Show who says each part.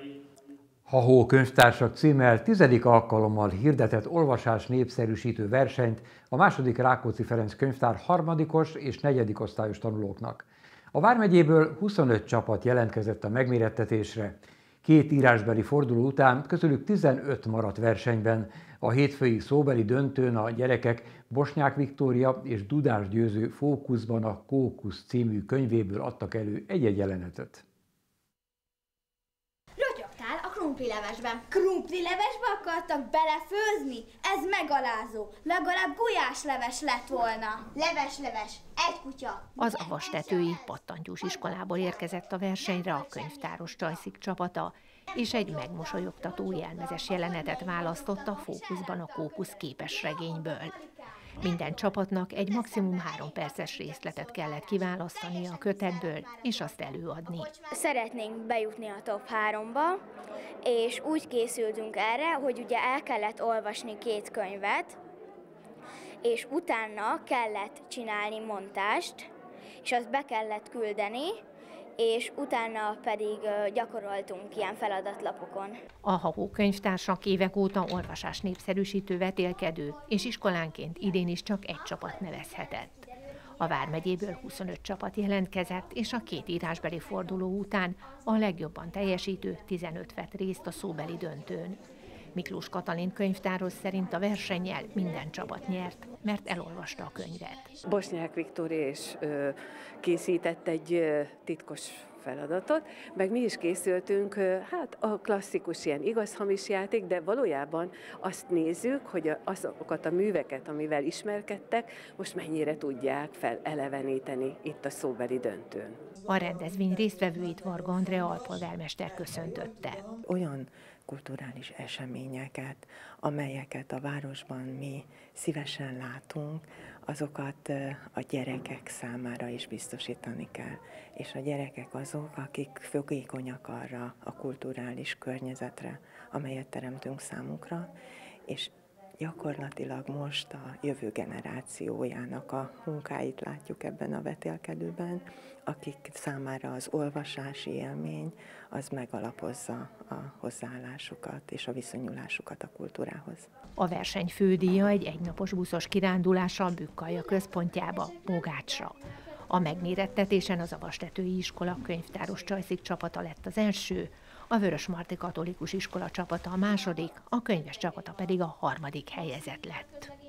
Speaker 1: Hahó könyvtársak címmel 10. alkalommal hirdetett olvasás népszerűsítő versenyt a második Rákóczi Ferenc könyvtár harmadikos és negyedik osztályos tanulóknak. A vármegyéből 25 csapat jelentkezett a megmérettetésre. 2 írásbeli forduló után közülük 15 maradt versenyben. A hétfői szóbeli döntőn a gyerekek Bosnyák Viktória és Dudás Győző Fókuszban a Kókusz című könyvéből adtak elő egy-egy jelenetet.
Speaker 2: Rotyogtál a krumplilevesben. Krumplilevesbe akartak belefőzni? Ez megalázó. Legalább gulyásleves lett volna. Leves, egy kutya.
Speaker 3: Az avastetői pattantyús iskolából érkezett a versenyre a könyvtáros Csajszik csapata, és egy megmosolyogtató jelmezes jelenetet választott a Fókuszban a Kókusz képesregényből. Minden csapatnak egy maximum 3 perces részletet kellett kiválasztani a kötetből, és azt előadni.
Speaker 2: Szeretnénk bejutni a top 3-ba, és úgy készültünk erre, hogy ugye el kellett olvasni 2 könyvet, és utána kellett csinálni montást, és azt be kellett küldeni, és utána pedig gyakoroltunk ilyen feladatlapokon.
Speaker 3: A Hahó könyvtársak évek óta olvasás népszerűsítő vetélkedő, és iskolánként idén is csak egy csapat nevezhetett. A vármegyéből 25 csapat jelentkezett, és a 2 írásbeli forduló után a legjobban teljesítő 15 vett részt a szóbeli döntőn. Miklós Katalin könyvtáros szerint a versennyel minden csapat nyert, mert elolvasta a könyvet.
Speaker 4: Bosnyák Viktória is készített egy titkos feladatot, meg mi is készültünk, hát a klasszikus ilyen igaz-hamis játék, de valójában azt nézzük, hogy azokat a műveket, amivel ismerkedtek, most mennyire tudják feleleveníteni itt a szóbeli döntőn.
Speaker 3: A rendezvény résztvevőit Varga Andrea alpolgármester köszöntötte.
Speaker 5: Olyan kulturális eseményeket, amelyeket a városban mi szívesen látunk, azokat a gyerekek számára is biztosítani kell. És a gyerekek azok, akik fogékonyak arra a kulturális környezetre, amelyet teremtünk számukra, és gyakorlatilag most a jövő generációjának a munkáit látjuk ebben a vetélkedőben, akik számára az olvasási élmény az megalapozza a hozzáállásukat és a viszonyulásukat a kultúrához.
Speaker 3: A verseny fődíja egy egynapos buszos kirándulással Bükkalja központjába, Bogácsra. A megmérettetésen az avastetői iskola könyvtáros Csajszik csapata lett az első, a Vörösmarty katolikus iskola csapata a második, a könyves csapata pedig a harmadik helyezett lett.